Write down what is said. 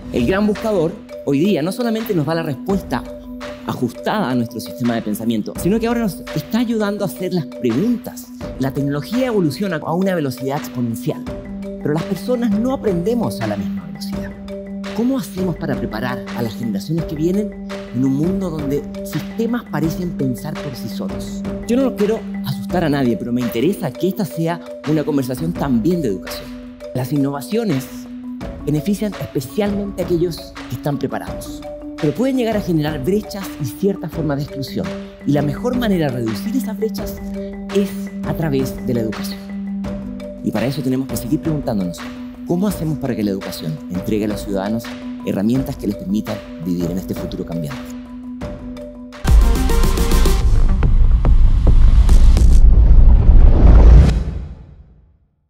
El gran buscador hoy día no solamente nos da la respuesta ajustada a nuestro sistema de pensamiento, sino que ahora nos está ayudando a hacer las preguntas. La tecnología evoluciona a una velocidad exponencial, pero las personas no aprendemos a la misma velocidad. ¿Cómo hacemos para preparar a las generaciones que vienen en un mundo donde sistemas parecen pensar por sí solos? Yo no quiero asustar a nadie, pero me interesa que esta sea una conversación también de educación. Las innovaciones benefician especialmente a aquellos que están preparados, pero pueden llegar a generar brechas y ciertas formas de exclusión. Y la mejor manera de reducir esas brechas es a través de la educación. Y para eso tenemos que seguir preguntándonos, ¿cómo hacemos para que la educación entregue a los ciudadanos herramientas que les permitan vivir en este futuro cambiante?